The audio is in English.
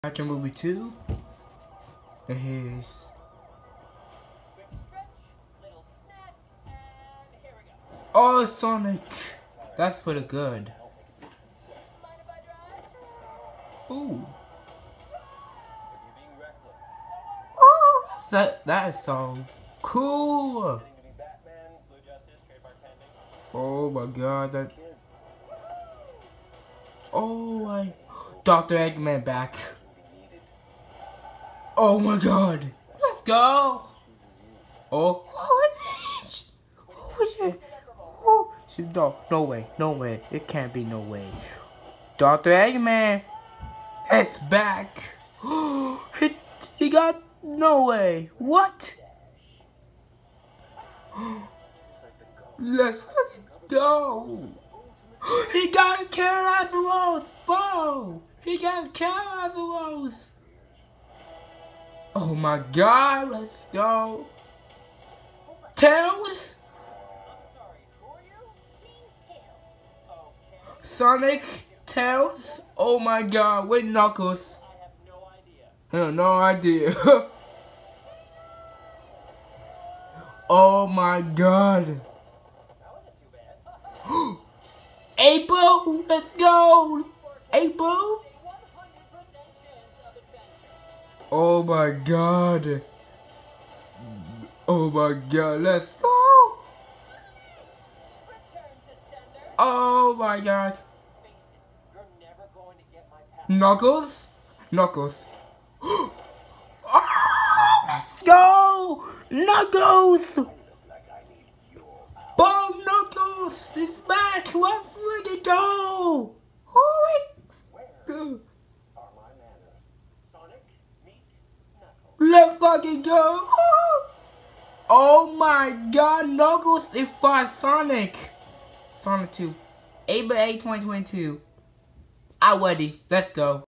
Action movie 2. And here's oh, Sonic. That's pretty good. Ooh. Oh, that is so cool. Oh my god, that. Oh my. Dr. Eggman back. Oh my god. Let's go. Oh. Oh, no way. No way. It can't be no way. Dr. Eggman is back. He got no way. What? Let's go. He got a carrot as a rose. Whoa. He got a carrot as a rose. Oh my god, let's go. Tails? Sonic? Tails? Oh my god, with Knuckles. I have no idea. Oh my god. April, let's go. April? Oh my god. Oh my god, let's go. Oh my god. Knuckles? Knuckles. Oh, let's go. Knuckles. Boom, Knuckles is back. Let's freaking go. Oh my god. Let's fucking go! Oh my god, Knuckles is for Sonic! Sonic 2. April 8, 2022. I'm ready. Let's go.